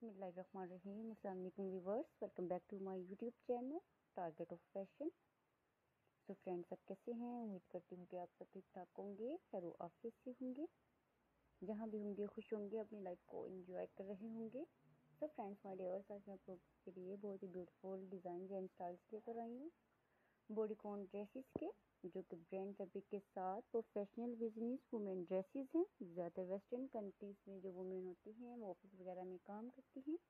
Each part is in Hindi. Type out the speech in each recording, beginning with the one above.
बिस्मिल्लाहिर्रहमानिर्रहीम। अस्सलाम वालेकुम viewers, welcome back to my YouTube channel target of fashion. So friends, सब कैसे हैं? उम्मीद करती हूँ कि आप सब ठीक ठाक होंगे, खैर आफियत से होंगे, जहाँ भी होंगे खुश होंगे, अपनी लाइफ को एंजॉय कर रहे होंगे। सो फ्रेंड्स माय डियर्स, आज मैं आप लोगों के लिए बहुत ही ब्यूटीफुल डिज़ाइन एंड स्टाइल्स लेकर आई हूँ बॉडीकॉन ड्रेसेस के, जो कि ब्रांड फैब्रिक के साथ प्रोफेशनल बिजनेस वुमेन ड्रेसेस हैं। ज़्यादा वेस्टर्न कंट्रीज़ में जो वुमेन होती हैं वो ऑफिस वगैरह में काम करती हैं,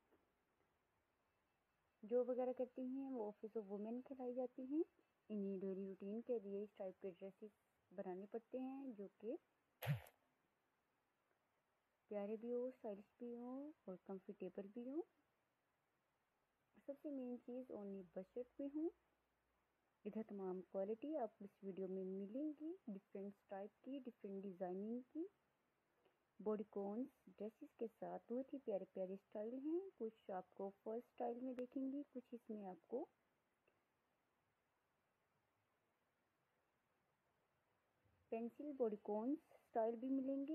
जॉब वगैरह करती हैं, वो ऑफिस ऑफ वुमेन कहलाई जाती हैं। इन्हीं डेली रूटीन के लिए इस टाइप के ड्रेसेस बनाने पड़ते हैं, जो कि प्यारे भी हो, स्टाइलिश भी हो और कंफर्टेबल भी हो। सबसे मेन चीज़ ओनली बजट में हो। इधर तमाम क्वालिटी आपको इस वीडियो में मिलेंगी, डिफरेंट टाइप की, डिफरेंट डिज़ाइनिंग की बॉडीकॉन्स ड्रेसेस के साथ बहुत ही प्यारे प्यारे स्टाइल हैं। कुछ आपको फर्स्ट स्टाइल में देखेंगे, कुछ इसमें आपको पेंसिल बॉडीकॉन्स स्टाइल भी मिलेंगे,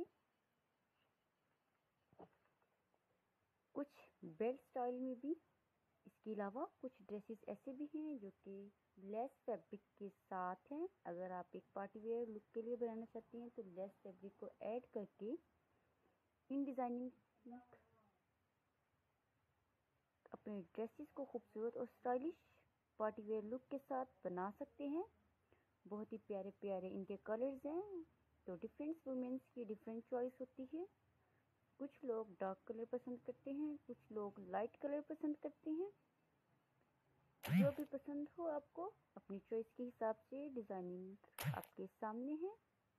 कुछ बेल्ट स्टाइल में भी। इसके अलावा कुछ ड्रेसेस ऐसे भी हैं जो कि लेस फैब्रिक के साथ हैं। अगर आप एक पार्टी वेयर लुक के लिए बनाना चाहती हैं तो लेस फैब्रिक को ऐड करके इन डिज़ाइनिंग अपने ड्रेसेस को खूबसूरत और स्टाइलिश पार्टी वेयर लुक के साथ बना सकते हैं। बहुत ही प्यारे प्यारे इनके कलर्स हैं, तो डिफरेंट वुमेन्स की डिफरेंट चॉइस होती है। कुछ लोग डार्क कलर पसंद करते हैं, कुछ लोग लाइट कलर पसंद करते हैं। जो भी पसंद हो आपको, अपनी चॉइस के हिसाब से डिज़ाइनिंग आपके सामने है।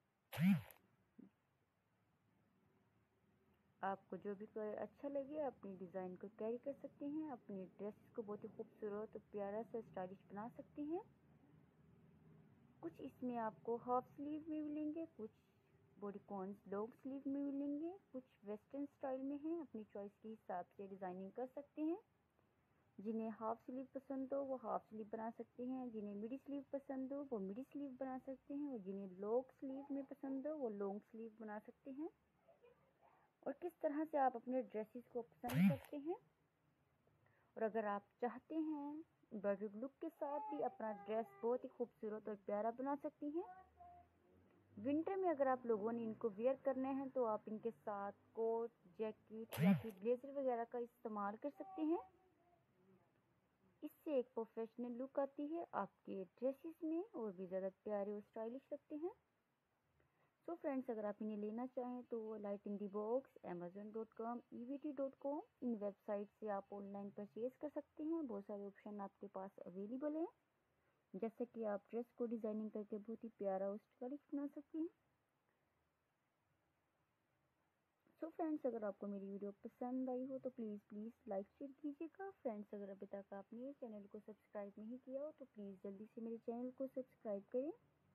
आपको जो भी कलर अच्छा लगे अपनी डिज़ाइन को कैरी कर सकते हैं, अपनी ड्रेस को बहुत ही खूबसूरत और प्यारा सा स्टाइलिश बना सकते हैं। कुछ इसमें आपको हाफ स्लीव में मिलेंगे, कुछ बॉडीकॉन्स लॉन्ग स्लीव में मिलेंगे, कुछ वेस्टर्न स्टाइल में हैं। अपनी चॉइस के हिसाब से डिज़ाइनिंग कर सकते हैं। जिन्हें हाफ स्लीव पसंद हो वो हाफ स्लीव बना सकते हैं, जिन्हें मिडी स्लीव पसंद हो वो मिडी स्लीव बना सकते हैं, और जिन्हें लॉन्ग स्लीव में पसंद हो वो लॉन्ग स्लीव बना सकते हैं। और किस तरह से आप अपने ड्रेसेस को पसंद करते हैं, और अगर आप चाहते हैं एम्ब्रॉयडरी लुक के साथ भी अपना ड्रेस बहुत ही खूबसूरत और प्यारा बना सकती हैं। विंटर में अगर आप लोगों ने इनको वेयर करने हैं तो आप इनके साथ कोट, जैकेट या फिर ब्लेजर वगैरह का इस्तेमाल कर सकते हैं। इससे एक प्रोफेशनल लुक आती है आपके ड्रेसेस में, और भी ज़्यादा प्यारे और स्टाइलिश लगते हैं। सो फ्रेंड्स, अगर आप इन्हें लेना चाहें तो light in the box, amazon.com, evt.com, इन वेबसाइट से आप ऑनलाइन परचेज कर सकते हैं। बहुत सारे ऑप्शन आपके पास अवेलेबल हैं, जैसे कि आप ड्रेस को डिज़ाइनिंग करके बहुत ही प्यारा और स्टाइलिश बना सकते हैं। सो फ्रेंड्स, अगर आपको मेरी वीडियो पसंद आई हो तो प्लीज़ लाइक शेयर कीजिएगा। फ्रेंड्स, अगर अभी तक आपने चैनल को सब्सक्राइब नहीं किया हो तो प्लीज़ जल्दी से मेरे चैनल को सब्सक्राइब करें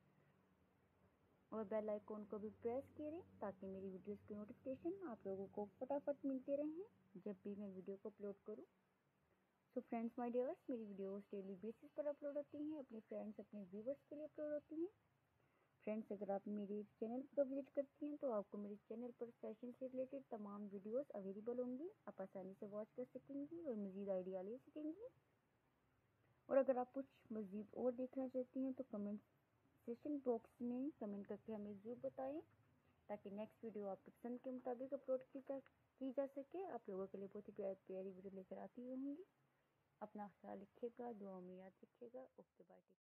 और बेल आइकॉन को भी प्रेस करें, ताकि मेरी वीडियोस की नोटिफिकेशन आप लोगों को फटाफट मिलते रहें जब भी मैं वीडियो को अपलोड करूं। सो फ्रेंड्स माय डियर्स, मेरी वीडियोस डेली बेसिस पर अपलोड होती हैं, अपने फ्रेंड्स अपने व्यूवर्स के लिए अपलोड होती हैं। फ्रेंड्स, अगर आप मेरे चैनल पर विजिट करती हैं तो आपको मेरे चैनल पर फैशन से रिलेटेड तमाम वीडियोस अवेलेबल होंगी। आप आसानी से वॉच कर सकेंगी और मज़ीद आइडिया ले सकेंगी। और अगर आप कुछ मज़ीद और देखना चाहती हैं तो कमेंट सेशन बॉक्स में कमेंट करके हमें ज़रूर बताएं, ताकि नेक्स्ट वीडियो आपके पसंद के मुताबिक अपलोड की जा सके। आप लोगों के लिए बहुत ही प्यारी प्यारी वीडियो लेकर आती रहूँगी। अपना ख्याल रखिएगा, दुआ में याद रखिएगा। Okay, bye.